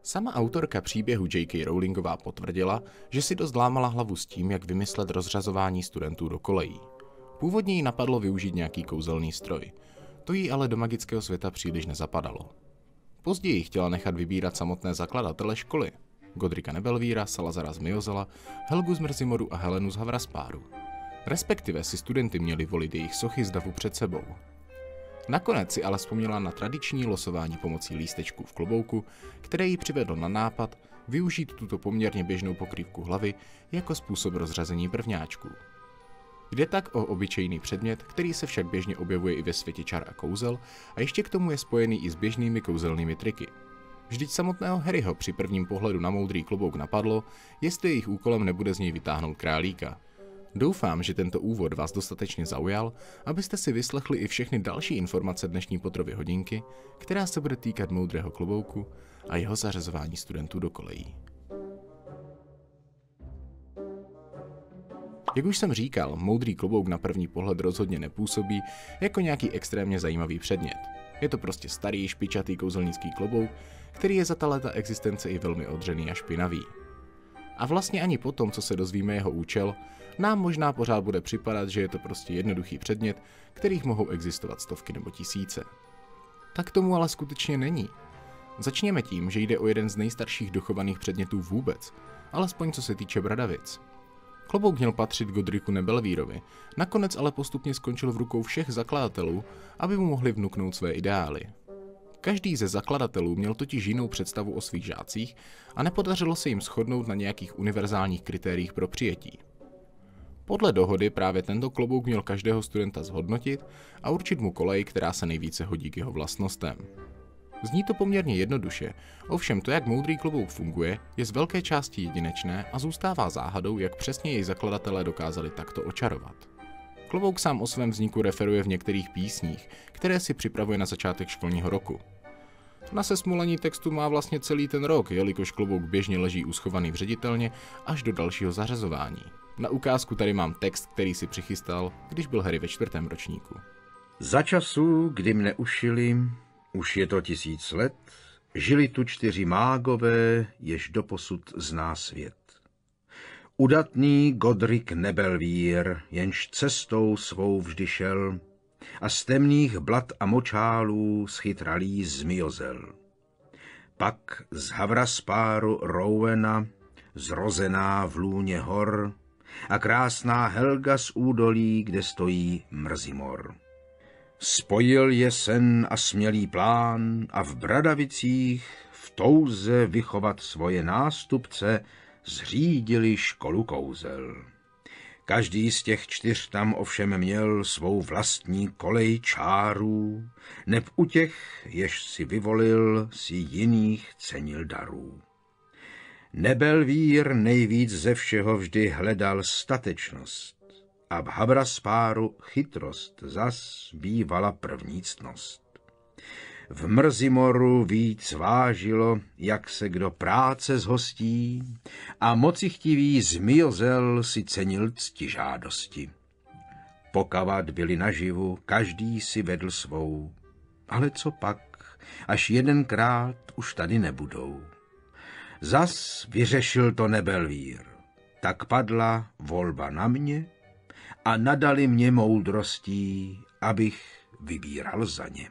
Sama autorka příběhu J.K. Rowlingová potvrdila, že si dost lámala hlavu s tím, jak vymyslet rozřazování studentů do kolejí. Původně jí napadlo využít nějaký kouzelný stroj. To jí ale do magického světa příliš nezapadalo. Později chtěla nechat vybírat samotné zakladatele školy. Godrika Nebelvíra, Salazara z Miozela, Helgu z Mrzimoru a Helenu z Havraspáru. Respektive si studenty měli volit jejich sochy z davu před sebou. Nakonec si ale vzpomněla na tradiční losování pomocí lístečků v klobouku, které jí přivedlo na nápad využít tuto poměrně běžnou pokrývku hlavy jako způsob rozřazení prvňáčků. Jde tak o obyčejný předmět, který se však běžně objevuje i ve světě čar a kouzel a ještě k tomu je spojený i s běžnými kouzelnými triky. Vždyť samotného Harryho při prvním pohledu na moudrý klobouk napadlo, jestli jejich úkolem nebude z něj vytáhnout králíka. Doufám, že tento úvod vás dostatečně zaujal, abyste si vyslechli i všechny další informace dnešní Potterovy hodinky, která se bude týkat moudrého klobouku a jeho zařazování studentů do kolejí. Jak už jsem říkal, moudrý klobouk na první pohled rozhodně nepůsobí jako nějaký extrémně zajímavý předmět. Je to prostě starý, špičatý kouzelnický klobouk, který je za ta léta existence i velmi odřený a špinavý. A vlastně ani po tom, co se dozvíme jeho účel, nám možná pořád bude připadat, že je to prostě jednoduchý předmět, kterých mohou existovat stovky nebo tisíce. Tak tomu ale skutečně není. Začněme tím, že jde o jeden z nejstarších dochovaných předmětů vůbec, alespoň co se týče bradavic. Klobouk měl patřit Godriku Nebelvírovi, nakonec ale postupně skončil v rukou všech zakladatelů, aby mu mohli vnuknout své ideály. Každý ze zakladatelů měl totiž jinou představu o svých žácích a nepodařilo se jim shodnout na nějakých univerzálních kritériích pro přijetí. Podle dohody právě tento klobouk měl každého studenta zhodnotit a určit mu kolej, která se nejvíce hodí k jeho vlastnostem. Zní to poměrně jednoduše, ovšem to, jak moudrý klobouk funguje, je z velké části jedinečné a zůstává záhadou, jak přesně jej zakladatelé dokázali takto očarovat. Klobouk sám o svém vzniku referuje v některých písních, které si připravuje na začátek školního roku. Na sesmolení textu má vlastně celý ten rok, jelikož klobouk běžně leží uschovaný v ředitelně až do dalšího zařazování. Na ukázku tady mám text, který si přichystal, když byl Harry ve 4. ročníku. Za časů, kdy mne ušili, už je to 1000 let, žili tu 4 mágové, jež doposud zná svět. Udatný Godric Nebelvír, jenž cestou svou vždy šel, a z temných blat a močálů schytralý Zmiozel. Pak z Havraspáru Rowena, zrozená v lůně hor, a krásná Helga z údolí, kde stojí Mrzimor. Spojil je sen a smělý plán a v Bradavicích v touze vychovat svoje nástupce zřídili školu kouzel. Každý z těch 4 tam ovšem měl svou vlastní kolej čárů, neb u těch, jež si vyvolil, si jiných cenil darů. Nebelvír nejvíc ze všeho vždy hledal statečnost a v Havraspáru chytrost zas bývala první ctnost. V Mrzimoru víc vážilo, jak se kdo práce zhostí, a mocichtivý Zmiozel si cenil ctižádosti. Pokavat byli naživu, každý si vedl svou, ale co pak, až jedenkrát už tady nebudou. Zas vyřešil to Nebelvír, tak padla volba na mě a nadali mě moudrostí, abych vybíral za ně.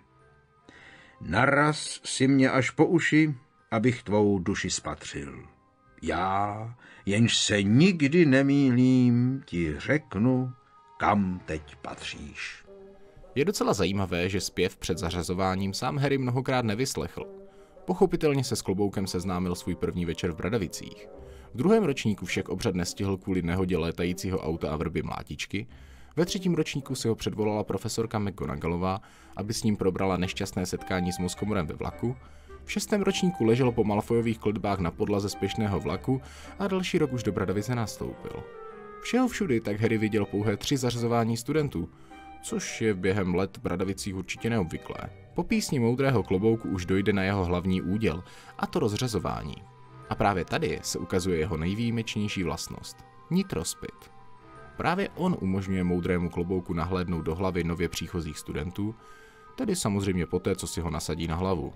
Naraz si mě až po uši, abych tvou duši spatřil. Já, jenž se nikdy nemýlím, ti řeknu, kam teď patříš. Je docela zajímavé, že zpěv před zařazováním sám Harry mnohokrát nevyslechl. Pochopitelně se s kloboukem seznámil svůj první večer v Bradavicích. V 2. ročníku však obřad nestihl kvůli nehodě létajícího auta a vrby mlátičky. Ve 3. ročníku si ho předvolala profesorka McGonagallová, aby s ním probrala nešťastné setkání s Mozkomorem ve vlaku. V 6. ročníku ležel po Malfoyových kletbách na podlaze spěšného vlaku a další rok už do Bradavice nastoupil. Všeho všudy tak Harry viděl pouhé 3 zařazování studentů, což je během let v Bradavicích určitě neobvyklé. Po písni moudrého klobouku už dojde na jeho hlavní úděl, a to rozřazování. A právě tady se ukazuje jeho nejvýjimečnější vlastnost – nitrospit. Právě on umožňuje moudrému klobouku nahlédnout do hlavy nově příchozích studentů, tedy samozřejmě poté, co si ho nasadí na hlavu.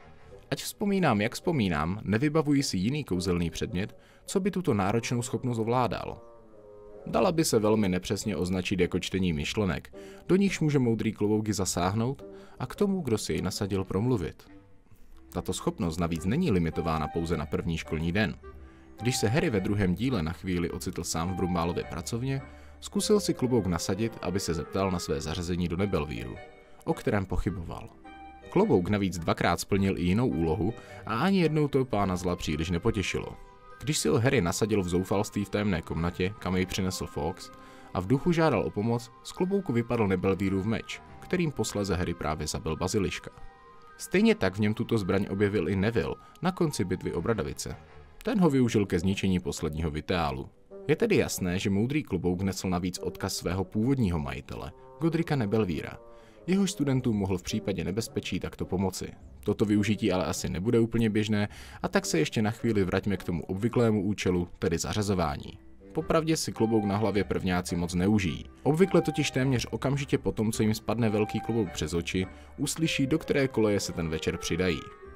Ať vzpomínám, jak vzpomínám, nevybavuji si jiný kouzelný předmět, co by tuto náročnou schopnost ovládal. Dala by se velmi nepřesně označit jako čtení myšlenek, do nichž může moudrý klobouky zasáhnout a k tomu, kdo si jej nasadil, promluvit. Tato schopnost navíc není limitována pouze na první školní den. Když se Harry ve druhém díle na chvíli ocitl sám v Brumbálově pracovně, zkusil si klobouk nasadit, aby se zeptal na své zařazení do Nebelvíru, o kterém pochyboval. Klobouk navíc dvakrát splnil i jinou úlohu a ani jednou to pána zla příliš nepotěšilo. Když si ho Harry nasadil v zoufalství v tajemné komnatě, kam jej přinesl Fawkes, a v duchu žádal o pomoc, z klobouku vypadl Nebelvírův meč, kterým posléze Harry právě zabil Baziliška. Stejně tak v něm tuto zbraň objevil i Neville na konci bitvy o Bradavice. Ten ho využil ke zničení posledního Vitálu. Je tedy jasné, že moudrý klobouk nesl navíc odkaz svého původního majitele, Godrika Nebelvíra. Jehož studentům mohl v případě nebezpečí takto pomoci. Toto využití ale asi nebude úplně běžné, a tak se ještě na chvíli vraťme k tomu obvyklému účelu, tedy zařazování. Popravdě si klobouk na hlavě prvňáci moc neužijí. Obvykle totiž téměř okamžitě potom, co jim spadne velký klobouk přes oči, uslyší, do které koleje se ten večer přidají.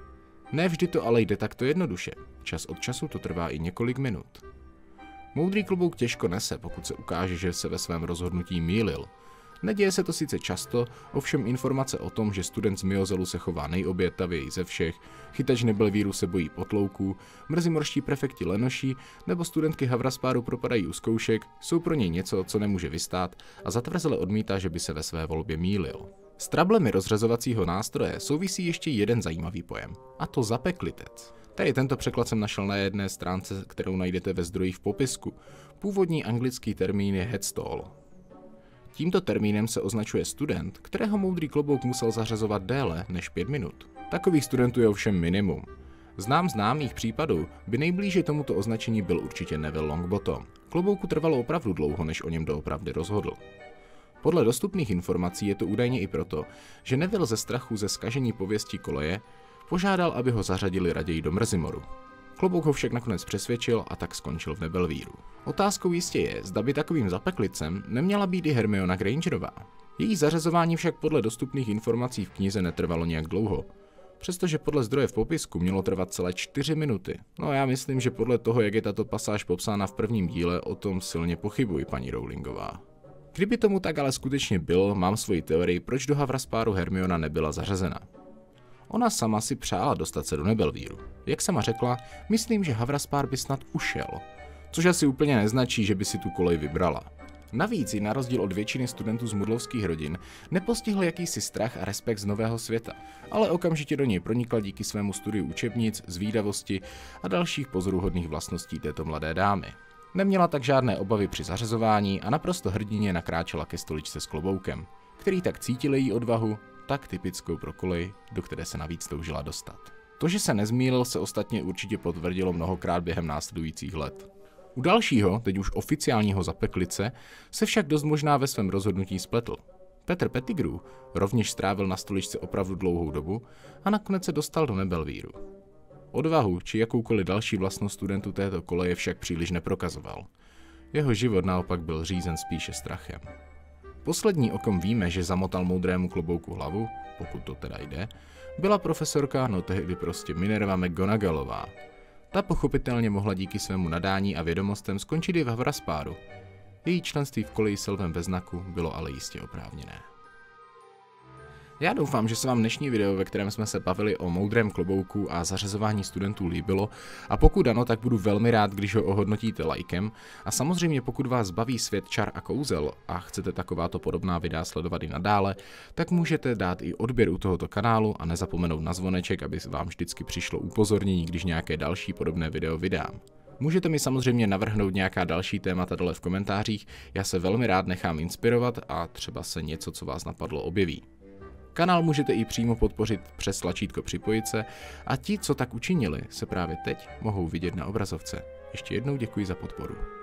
Ne vždy to ale jde takto jednoduše. Čas od času to trvá i několik minut. Moudrý klobouk těžko nese, pokud se ukáže, že se ve svém rozhodnutí mýlil. Neděje se to sice často, ovšem informace o tom, že student z Myozelu se chová nejobětavěji ze všech, chytač Nebelvíru se bojí potlouků, mrzimorští prefekti lenoší nebo studentky Havraspáru propadají u zkoušek, jsou pro něj něco, co nemůže vystát, a zatvrzele odmítá, že by se ve své volbě mýlil. S trablemi rozřezovacího nástroje souvisí ještě jeden zajímavý pojem, a to zapeklitec. Tady tento překlad jsem našel na jedné stránce, kterou najdete ve zdrojích v popisku. Původní anglický termín je headstall. Tímto termínem se označuje student, kterého moudrý klobouk musel zařazovat déle než 5 minut. Takových studentů je ovšem minimum. Znám známých případů, by nejblíže tomuto označení byl určitě Neville Longbottom. Klobouku trvalo opravdu dlouho, než o něm doopravdy rozhodl. Podle dostupných informací je to údajně i proto, že Neville ze strachu ze zkažení pověsti koleje požádal, aby ho zařadili raději do Mrzimoru. Klobouk ho však nakonec přesvědčil a tak skončil v Nebelvíru. Otázkou jistě je, zda by takovým zapeklicem neměla být i Hermiona Grangerová. Její zařazování však podle dostupných informací v knize netrvalo nějak dlouho. Přestože podle zdroje v popisku mělo trvat celé 4 minuty. No já myslím, že podle toho, jak je tato pasáž popsána v prvním díle, o tom silně pochybuji, paní Rowlingová. Kdyby tomu tak ale skutečně bylo, mám svoji teorii, proč do Havraspáru Hermiona nebyla zařazena. Ona sama si přála dostat se do Nebelvíru. Jak sama řekla, myslím, že Havraspár by snad ušel, což asi úplně neznačí, že by si tu kolej vybrala. Navíc ji na rozdíl od většiny studentů z mudlovských rodin nepostihl jakýsi strach a respekt z nového světa, ale okamžitě do něj pronikla díky svému studiu učebnic, zvídavosti a dalších pozoruhodných vlastností této mladé dámy. Neměla tak žádné obavy při zařazování a naprosto hrdinně nakráčela ke stoličce s kloboukem, který tak cítil její odvahu, tak typickou pro kolej, do které se navíc toužila dostat. To, že se nezmýlil, se ostatně určitě potvrdilo mnohokrát během následujících let. U dalšího, teď už oficiálního zapeklice, se však dost možná ve svém rozhodnutí spletl. Peter Pettigrew rovněž strávil na stoličce opravdu dlouhou dobu a nakonec se dostal do Nebelvíru. Odvahu či jakoukoliv další vlastnost studentů této koleje však příliš neprokazoval. Jeho život naopak byl řízen spíše strachem. Poslední, o kom víme, že zamotal moudrému klobouku hlavu, pokud to teda jde, byla profesorka, no tehdy prostě Minerva McGonagallová. Ta pochopitelně mohla díky svému nadání a vědomostem skončit i v Havraspáru. Její členství v koleji s lvem ve znaku bylo ale jistě oprávněné. Já doufám, že se vám dnešní video, ve kterém jsme se bavili o moudrém klobouku a zařazování studentů, líbilo, a pokud ano, tak budu velmi rád, když ho ohodnotíte lajkem, a samozřejmě pokud vás baví svět čar a kouzel a chcete takováto podobná videa sledovat i nadále, tak můžete dát i odběr u tohoto kanálu a nezapomenout na zvoneček, aby vám vždycky přišlo upozornění, když nějaké další podobné video vydám. Můžete mi samozřejmě navrhnout nějaká další témata dole v komentářích, já se velmi rád nechám inspirovat a třeba se něco, co vás napadlo, objeví. Kanál můžete i přímo podpořit přes tlačítko připojit se a ti, co tak učinili, se právě teď mohou vidět na obrazovce. Ještě jednou děkuji za podporu.